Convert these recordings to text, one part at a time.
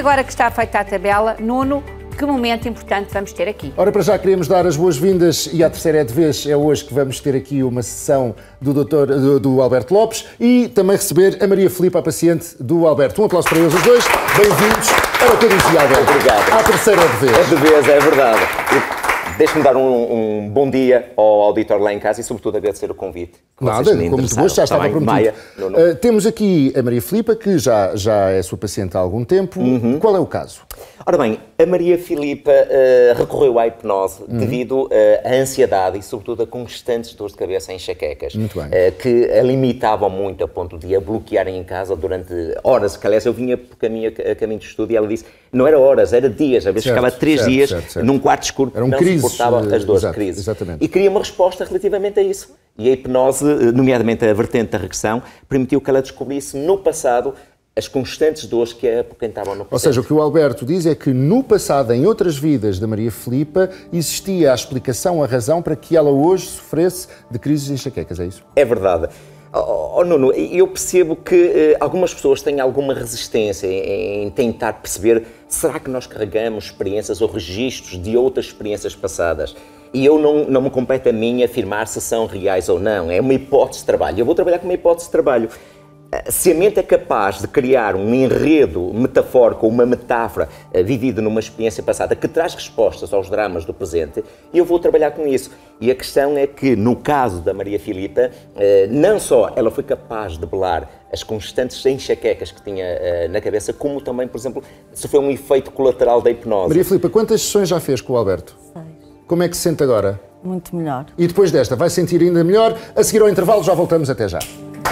agora que está feita a tabela, Nuno, que momento importante vamos ter aqui? Ora, para já queremos dar as boas-vindas e à terceira de vez é hoje que vamos ter aqui uma sessão do Alberto Lopes e também receber a Maria Filipe, a paciente do Alberto. Um aplauso para eles os dois. Bem-vindos. Era o que eu dizia, Alberto. Obrigado. À terceira de vez. É de vez, é verdade. Deixe-me dar um bom dia ao auditor lá em casa e, sobretudo, agradecer o convite. Nada, como te gosto, já estava prometido. Maia, temos aqui a Maria Filipe, que já é sua paciente há algum tempo. Qual é o caso? Ora bem, a Maria Filipe recorreu à hipnose devido à ansiedade e, sobretudo, a constantes dores de cabeça em enxaquecas. Muito bem. Que a limitavam muito a ponto de a bloquearem em casa durante horas. Que, aliás, eu vinha a caminho de estudo e ela disse, não era horas, era dias. Às vezes ficava 3 dias num quarto escuro porque não suportava as dores de crise. Exatamente. E queria uma resposta relativamente a isso. E a hipnose, nomeadamente a vertente da regressão, permitiu que ela descobrisse no passado as constantes dores que a apoquentavam no presente. Ou seja, o que o Alberto diz é que no passado, em outras vidas da Maria Filipe, existia a explicação, a razão para que ela hoje sofresse de crises de enxaquecas, é isso? É verdade. Nuno, eu percebo que algumas pessoas têm alguma resistência em tentar perceber será que nós carregamos experiências ou registros de outras experiências passadas. E eu não me compete a mim afirmar se são reais ou não. É uma hipótese de trabalho. Eu vou trabalhar com uma hipótese de trabalho. Se a mente é capaz de criar um enredo metafórico ou uma metáfora vivida numa experiência passada que traz respostas aos dramas do presente, eu vou trabalhar com isso. E a questão é que, no caso da Maria Filipe, não só ela foi capaz de belar as constantes enxaquecas que tinha na cabeça, como também, por exemplo, sofreu um efeito colateral da hipnose. Maria Filipe, quantas sessões já fez com o Alberto? 6. Como é que se sente agora? Muito melhor. E depois desta, vai sentir ainda melhor? A seguir ao intervalo, já voltamos, até já.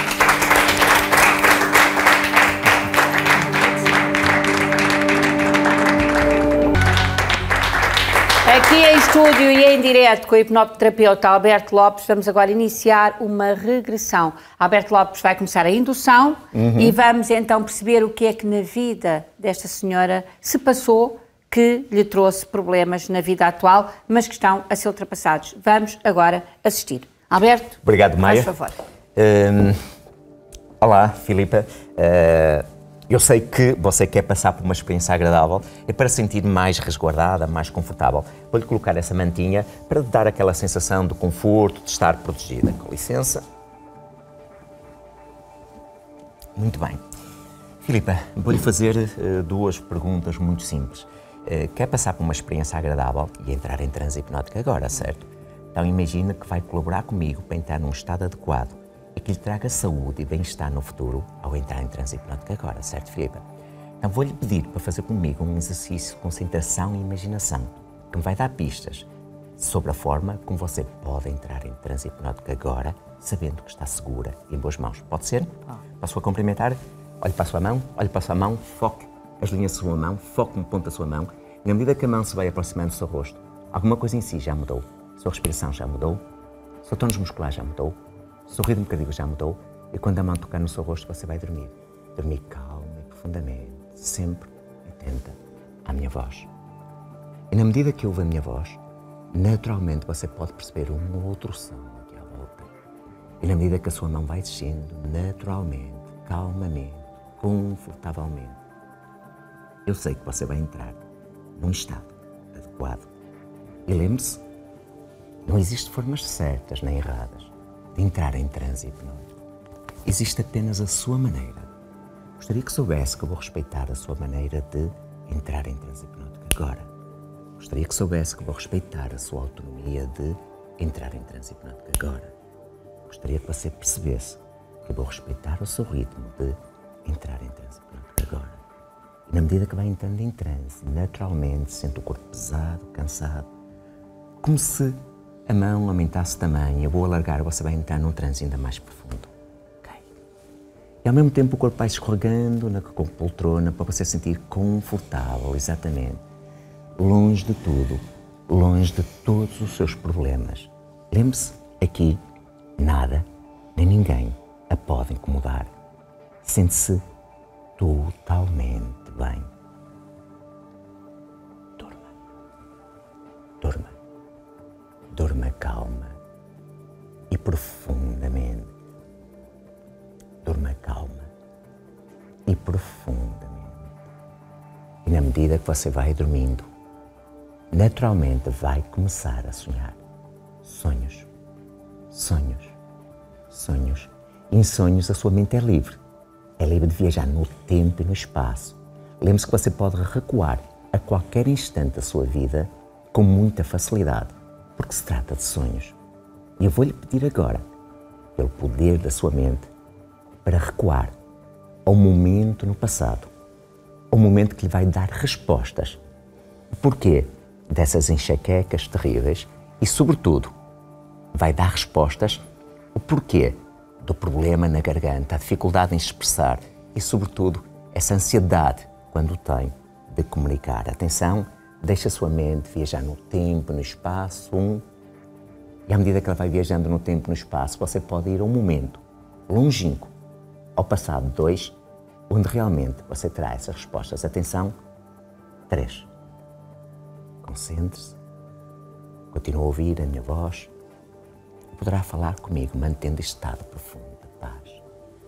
Aqui em estúdio e em direto com o hipnoterapeuta Alberto Lopes, vamos agora iniciar uma regressão. Alberto Lopes vai começar a indução e vamos então perceber o que é que na vida desta senhora se passou que lhe trouxe problemas na vida atual, mas que estão a ser ultrapassados. Vamos agora assistir. Alberto, obrigado, Maia. faz favor. Olá, Filipe. Eu sei que você quer passar por uma experiência agradável e para se sentir mais resguardada, mais confortável. Vou-lhe colocar essa mantinha para lhe dar aquela sensação de conforto, de estar protegida. Com licença. Muito bem. Filipe, vou-lhe fazer 2 perguntas muito simples. Quer passar por uma experiência agradável e entrar em transe hipnótico agora, certo? Então imagina que vai colaborar comigo para entrar num estado adequado e que lhe traga saúde e bem-estar no futuro ao entrar em transe hipnótico agora, certo, Filipe? Então vou-lhe pedir para fazer comigo um exercício de concentração e imaginação que me vai dar pistas sobre a forma como você pode entrar em transe hipnótico agora, sabendo que está segura e em boas mãos. Pode ser? Posso a cumprimentar? Olhe para a sua mão, olhe para a sua mão, foque as linhas da sua mão, foque no ponto da sua mão. E na medida que a mão se vai aproximando do seu rosto, alguma coisa em si já mudou. A sua respiração já mudou, o seu tônus muscular já mudou, o seu ritmo cardíaco já mudou. E quando a mão tocar no seu rosto, você vai dormir. Dormir calmo e profundamente, sempre atenta à minha voz. E na medida que ouve a minha voz, naturalmente você pode perceber um outro som aqui à volta. E na medida que a sua mão vai descendo, naturalmente, calmamente, confortavelmente, eu sei que você vai entrar num estado adequado. E lembre-se, não existem formas certas nem erradas de entrar em transe hipnótico. Existe apenas a sua maneira. Gostaria que soubesse que eu vou respeitar a sua maneira de entrar em transe hipnótico agora. Gostaria que soubesse que vou respeitar a sua autonomia de entrar em transe hipnótico agora. Gostaria que você percebesse que eu vou respeitar o seu ritmo de entrar em transe hipnótico agora. E na medida que vai entrando em transe, naturalmente sente o corpo pesado, cansado, como se a mão aumentasse de tamanho. Eu vou alargar, você vai entrar num transe ainda mais profundo. Okay. E ao mesmo tempo o corpo vai escorregando na poltrona para você sentir confortável, exatamente. Longe de tudo, longe de todos os seus problemas. Lembre-se, aqui, nada, nem ninguém a pode incomodar. Sente-se totalmente bem. Durma. Durma. Durma calma e profundamente. Durma calma e profundamente. E na medida que você vai dormindo, naturalmente vai começar a sonhar. Sonhos, sonhos, sonhos. E em sonhos a sua mente é livre. É livre de viajar no tempo e no espaço. Lembre-se que você pode recuar a qualquer instante da sua vida com muita facilidade, porque se trata de sonhos. E eu vou-lhe pedir agora, pelo poder da sua mente, para recuar ao momento no passado, ao momento que lhe vai dar respostas. O porquê dessas enxaquecas terríveis e, sobretudo, vai dar respostas o porquê do problema na garganta, a dificuldade em expressar e, sobretudo, essa ansiedade, quando tem, de comunicar. Atenção, deixa a sua mente viajar no tempo, no espaço, e à medida que ela vai viajando no tempo e no espaço, você pode ir a um momento longínquo, ao passado 2, onde realmente você terá essas respostas. Atenção, 3. Concentre-se, continue a ouvir a minha voz, poderá falar comigo, mantendo este estado profundo de paz.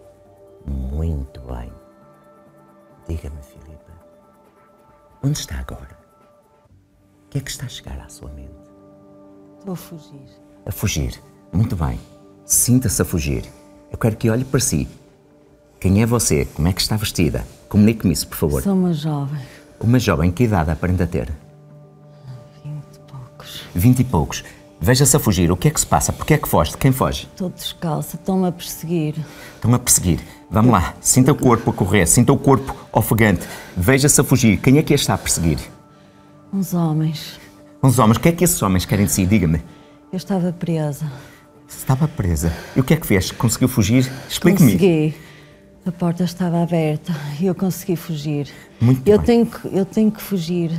Muito bem. Diga-me, Filipa, onde está agora? O que é que está a chegar à sua mente? Estou a fugir. A fugir. Muito bem. Sinta-se a fugir. Eu quero que olhe para si. Quem é você? Como é que está vestida? Comunique-me isso, por favor. Sou uma jovem. Uma jovem, que idade aparenta ter? 20 e poucos. 20 e poucos. Veja-se a fugir. O que é que se passa? Porquê é que foge? De quem foge? Estou descalça, estão-me a perseguir. Estão a perseguir. Vamos lá. Sinta o corpo a correr. Sinta o corpo ofegante. Veja-se a fugir. Quem é que a está a perseguir? Uns homens. Uns homens. O que é que esses homens querem de si? Diga-me. Eu estava presa. Estava presa. E o que é que fez? Conseguiu fugir? Explique-me. Consegui. A porta estava aberta e eu consegui fugir. Muito eu bem. tenho que fugir.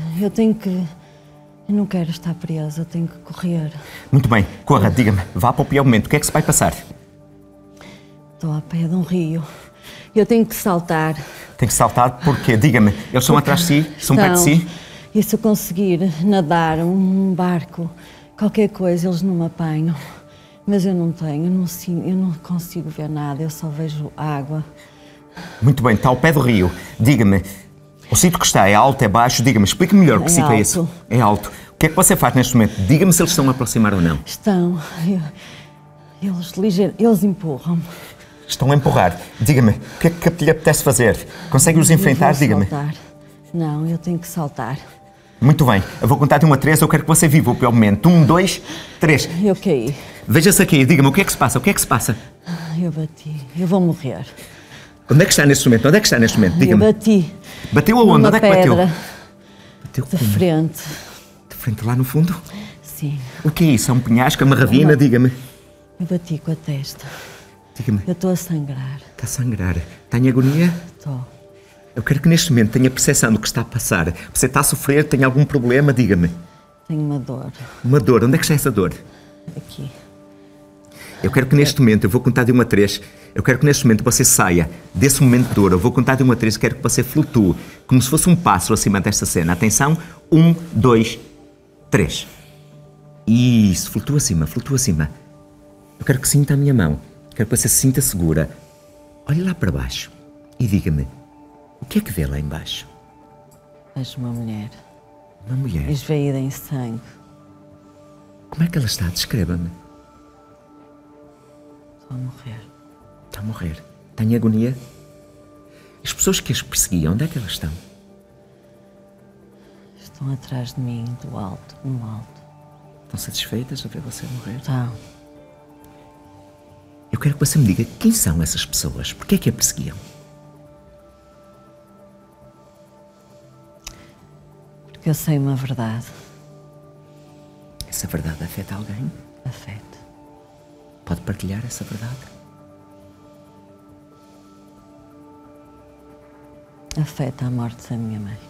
Eu não quero estar presa, eu tenho que correr. Muito bem. Corra, diga-me. Vá para o pior momento. O que é que se vai passar? Estou à pé de um rio. Eu tenho que saltar. Tem que saltar porque, diga-me, eles são atrás de si? São perto de si? E se eu conseguir nadar um barco, qualquer coisa, eles não me apanham. Mas eu não tenho, eu não consigo ver nada, eu só vejo água. Muito bem, está ao pé do rio. Diga-me, o sítio que está é alto, é baixo? Diga-me, explique melhor que sítio é esse. É alto. O que é que você faz neste momento? Diga-me se eles estão a aproximar ou não. Estão. Eles empurram-me. Estão a empurrar. Diga-me, o que é que lhe apetece fazer? Consegue-os enfrentar? Diga-me. Não, eu tenho que saltar. Muito bem, eu vou contar de 1 a 3, eu quero que você viva o pior momento. 1, 2, 3. Eu caí. Veja-se aqui, diga-me, o que é que se passa? O que é que se passa? Eu bati. Eu vou morrer. Onde é que está neste momento? Onde é que está neste momento? Eu Diga-me. bati. Bateu aonde? Onde é que bateu? Bateu de frente. De frente lá no fundo? Sim. O que é isso? É um penhasco, é uma ravina? Diga-me. Eu bati com a testa. Diga-me. Eu estou a sangrar. Está a sangrar. Está em agonia? Estou. Eu quero que neste momento tenha percepção do que está a passar. Você está a sofrer, tem algum problema? Diga-me. Tenho uma dor. Uma dor. Onde é que está essa dor? Aqui. Eu quero que neste momento, eu vou contar de 1 a 3, eu quero que neste momento você saia desse momento de dor. Eu vou contar de 1 a 3, quero que você flutue, como se fosse um pássaro acima desta cena. Atenção, 1, 2, 3. Isso, flutua acima, flutua acima. Eu quero que sinta a minha mão, quero que você se sinta segura. Olhe lá para baixo e diga-me, o que é que vê lá embaixo? Vejo uma mulher. Uma mulher. Esvaída em sangue. Como é que ela está? Descreva-me. Estou a morrer. Está a morrer. Está em agonia? As pessoas que as perseguiam, onde é que elas estão? Estão atrás de mim, do alto, no alto. Estão satisfeitas a ver você morrer? Estão. Eu quero que você me diga quem são essas pessoas. Porquê é que a perseguiam? Porque eu sei uma verdade. Essa verdade afeta alguém? Afeta. Pode partilhar essa verdade? Afeta a morte da minha mãe.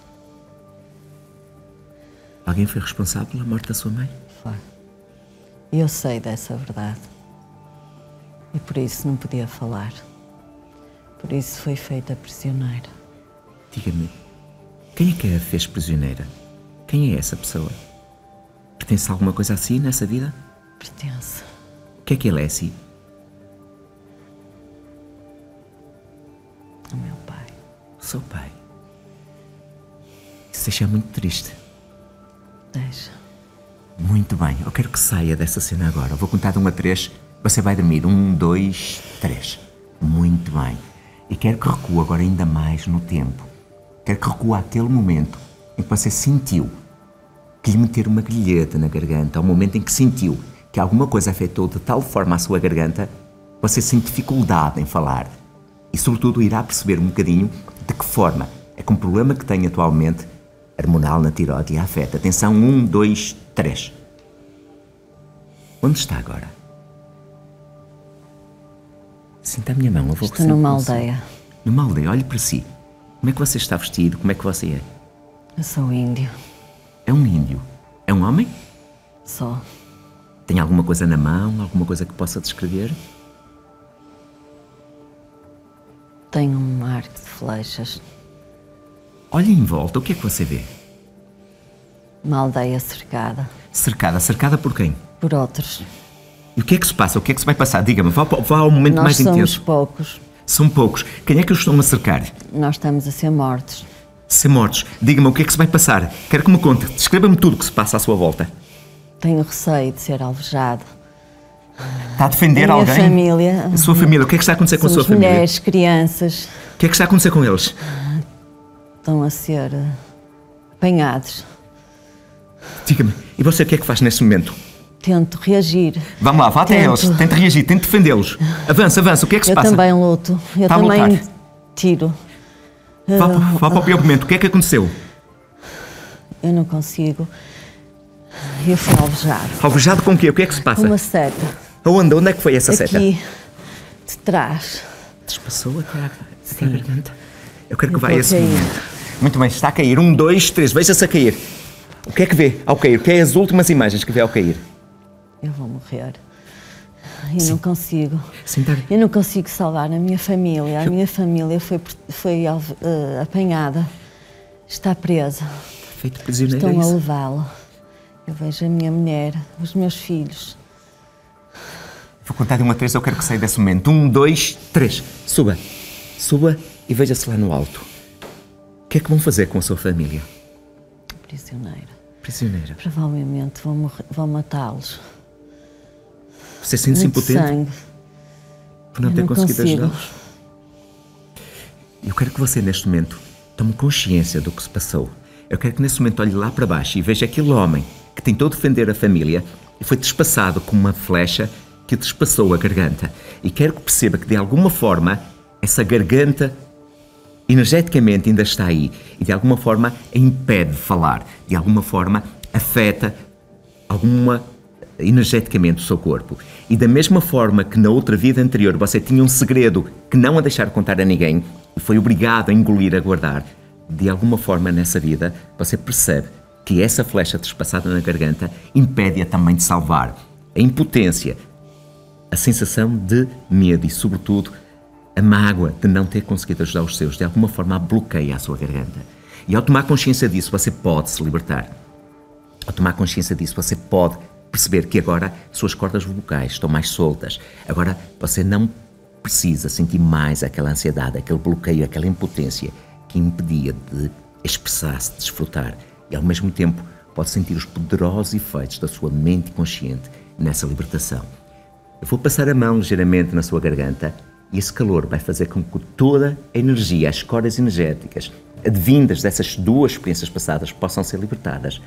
Alguém foi responsável pela morte da sua mãe? Foi. E eu sei dessa verdade. E por isso não podia falar. Por isso foi feita prisioneira. Diga-me, quem é que a fez prisioneira? Quem é essa pessoa? Pertence a alguma coisa a si nessa vida? Pertence. O que é que ele é a si? O meu pai. O seu pai. Isso deixa muito triste. Deixa. Muito bem, eu quero que saia dessa cena agora. Eu vou contar de 1 a 3, você vai dormir. 1, 2, 3. Muito bem. E quero que recue agora ainda mais no tempo. Quero que recue àquele momento em que você sentiu que lhe meter uma grilheta na garganta, ao momento em que sentiu que alguma coisa afetou de tal forma a sua garganta, você sente dificuldade em falar. E, sobretudo, irá perceber um bocadinho de que forma é que um problema que tem atualmente, hormonal na tiroide, a afeta. Atenção, 1, 2, 3. Onde está agora? Sinta a minha mão. Eu vou Estou numa aldeia. Numa aldeia, olhe para si. Como é que você está vestido? Como é que você é? Eu sou índio. É um índio. É um homem? Só. Tem alguma coisa na mão? Alguma coisa que possa descrever? Tenho um arco de flechas. Olhe em volta. O que é que você vê? Uma aldeia cercada. Cercada. Cercada por quem? Por outros. E o que é que se passa? O que é que se vai passar? Diga-me. Vá ao momento mais intenso. Nós somos poucos. São poucos. Quem é que os estão a cercar? Nós estamos a ser mortos. Ser mortos. Diga-me o que é que se vai passar. Quero que me conte. Descreva-me tudo o que se passa à sua volta. Tenho receio de ser alvejado. Está a defender A minha alguém? família. A sua família. O que é que está a acontecer com a sua Somos família? mulheres, crianças. O que é que está a acontecer com eles? Estão a ser apanhados. Diga-me. E você o que é que faz nesse momento? Tento reagir. Vamos lá, vá até eles. Tente reagir, tente defendê-los. Avança, avança. O que é que se Eu passa? também luto. Eu Está a também lutar. tiro. Vá para o pior momento. O que é que aconteceu? Eu não consigo. Eu fui alvejado. Alvejado com o quê? O que é que se passa? Uma seta. Aonde? Onde é que foi essa seta? Aqui, de trás. Despassou até à garganta. Eu quero que Eu vá a esse estou a cair. momento. Muito bem, está a cair. 1, 2, 3. Veja-se a cair. O que é que vê ao cair? O que é as últimas imagens que vê ao cair? Eu vou morrer. Eu não consigo. Sentar. Eu não consigo salvar a minha família. A minha família foi apanhada. Está presa. Feito prisioneiro. Estão É a isso? levá-la. Eu vejo a minha mulher, os meus filhos. Vou contar de 1 a 3. Eu quero que saia desse momento. 1, 2, 3. Suba. Suba e veja-se lá no alto. O que é que vão fazer com a sua família? Prisioneira. Prisioneira. Provavelmente vão matá-los. Você sente-se Muito impotente sangue. por não Eu ter não conseguido consigo. ajudá-los? Eu quero que você, neste momento, tome consciência do que se passou. Eu quero que, nesse momento, olhe lá para baixo e veja aquele homem que tentou defender a família e foi despassado com uma flecha que despassou a garganta. E quero que perceba que, de alguma forma, essa garganta energeticamente ainda está aí e, de alguma forma, a impede de falar. De alguma forma, afeta energeticamente o seu corpo. E da mesma forma que na outra vida anterior você tinha um segredo que não a deixar contar a ninguém e foi obrigado a engolir, a guardar, de alguma forma nessa vida você percebe que essa flecha despassada na garganta impede-a também de salvar. A impotência, a sensação de medo e, sobretudo, a mágoa de não ter conseguido ajudar os seus, de alguma forma bloqueia a sua garganta. E ao tomar consciência disso, você pode se libertar. Ao tomar consciência disso, você pode perceber que agora suas cordas vocais estão mais soltas. Agora você não precisa sentir mais aquela ansiedade, aquele bloqueio, aquela impotência que impedia de expressar-se, de desfrutar. E ao mesmo tempo pode sentir os poderosos efeitos da sua mente consciente nessa libertação. Eu vou passar a mão ligeiramente na sua garganta e esse calor vai fazer com que toda a energia, as cordas energéticas advindas dessas duas experiências passadas possam ser libertadas.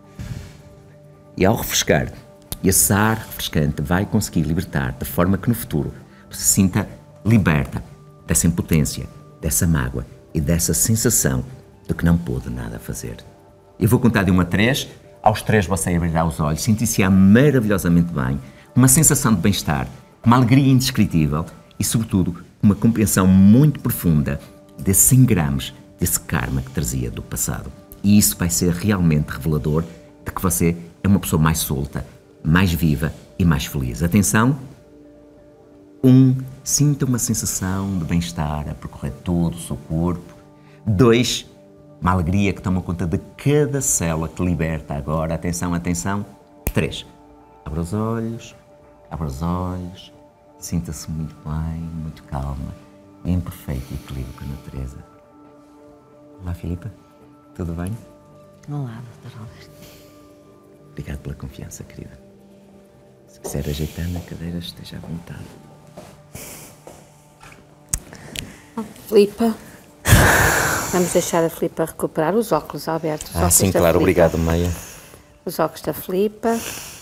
E ao refrescar, esse ar refrescante vai conseguir libertar de forma que no futuro você se sinta liberta dessa impotência, dessa mágoa e dessa sensação de que não pôde nada fazer. Eu vou contar de 1 a 3. Aos 3 você abrirá os olhos, sentir-se-á maravilhosamente bem, uma sensação de bem-estar, uma alegria indescritível e, sobretudo, uma compreensão muito profunda desses engrames, desse karma que trazia do passado. E isso vai ser realmente revelador de que você é uma pessoa mais solta, mais viva e mais feliz. Atenção! 1. Sinta uma sensação de bem-estar a percorrer todo o seu corpo. 2. Uma alegria que toma conta de cada célula que liberta agora. Atenção, atenção! 3. Abra os olhos, sinta-se muito bem, muito calma, em perfeito equilíbrio com a natureza. Olá, Filipa. Tudo bem? Olá, Dr. Alberto. Obrigado pela confiança, querida. Se quiser ajeitar na cadeira, esteja à vontade. Filipa, vamos deixar a Filipa recuperar os óculos, Alberto. Os óculos sim, da claro, Filipa. obrigado, Meia. Os óculos da Filipa.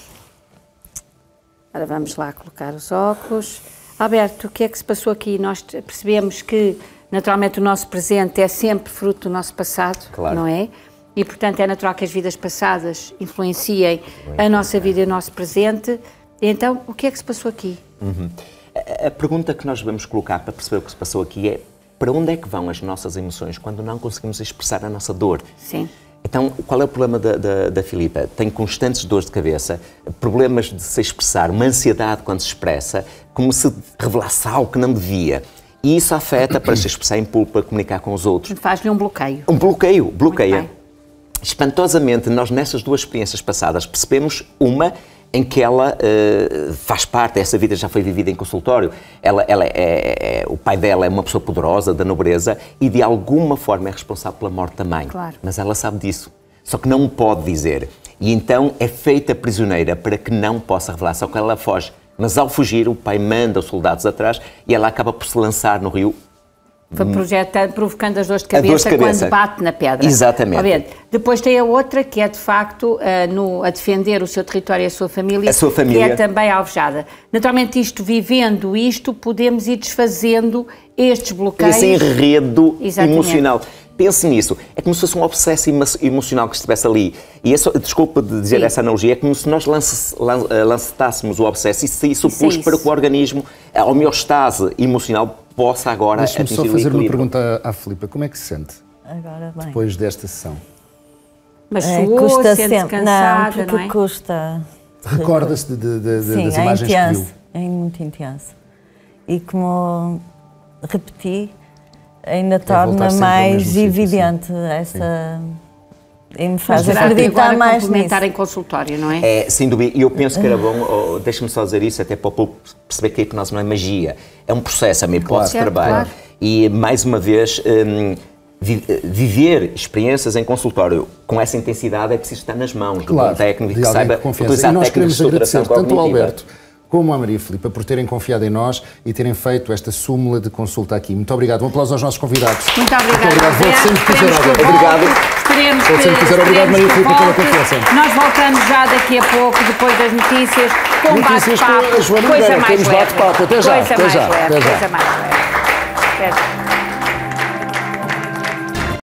Agora vamos lá colocar os óculos. Alberto, o que é que se passou aqui? Nós percebemos que, naturalmente, o nosso presente é sempre fruto do nosso passado, Claro. não é? E, portanto, é natural que as vidas passadas influenciem a nossa vida e o nosso presente. Então, o que é que se passou aqui? A pergunta que nós vamos colocar para perceber o que se passou aqui é: para onde é que vão as nossas emoções quando não conseguimos expressar a nossa dor? Sim. Então, qual é o problema da Filipa? Tem constantes dores de cabeça, problemas de se expressar, uma ansiedade quando se expressa, como se revelasse algo que não devia. E isso afeta para se expressar em público, para comunicar com os outros. Faz-lhe um bloqueio. Um bloqueio, bloqueia. Muito bem. Espantosamente, nós nessas duas experiências passadas percebemos uma em que ela faz parte, essa vida já foi vivida em consultório, o pai dela é uma pessoa poderosa, da nobreza, e de alguma forma é responsável pela morte da mãe. Claro. Mas ela sabe disso, só que não pode dizer. E então é feita prisioneira para que não possa revelar, só que ela foge. Mas ao fugir, o pai manda os soldados atrás e ela acaba por se lançar no rio. Foi provocando as dores de cabeça, quando bate na pedra. Exatamente. Obviamente. Depois tem a outra, que é de facto a defender o seu território e a sua família, que é também alvejada. Naturalmente, vivendo isto, podemos ir desfazendo estes bloqueios. Esse enredo Exatamente. Emocional. Pense nisso. É como se fosse um obsesso emocional que estivesse ali. E desculpa de dizer essa analogia, é como se nós lançássemos o obsesso e saísse o pulso para que o organismo, a homeostase emocional, possa agora atingir o equilíbrio. Deixa-me só fazer uma pergunta à Filipa. Como é que se sente Agora bem. depois desta sessão? Mas custa sempre cansada, não, porque custa. Recorda-se das imagens que viu? É muito intenso. E como repeti, ainda torna mais evidente essa... E me faz acreditar mais nisso. Em consultório, não é? Sem dúvida. E eu penso que era bom, deixa-me só dizer isso, até para o público perceber que a hipnose não é magia. É um processo, é uma hipótese de trabalho. Claro. E, mais uma vez, viver experiências em consultório com essa intensidade é preciso estar nas mãos do bom técnico que saiba utilizar técnicas de estruturação cognitiva. Tanto ao Alberto como à Maria Filipa por terem confiado em nós e terem feito esta súmula de consulta aqui. Muito obrigado. Um aplauso aos nossos convidados. Muito obrigado. Vou sempre dizer Alberto. Obrigado. Esperemos Vou sempre dizer obrigado, Maria Filipa, pela confiança. Nós voltamos já daqui a pouco, depois das notícias, com bate-papo. Com a Joana Oliveira. Temos bate-papo. Até já. Coisa mais leve.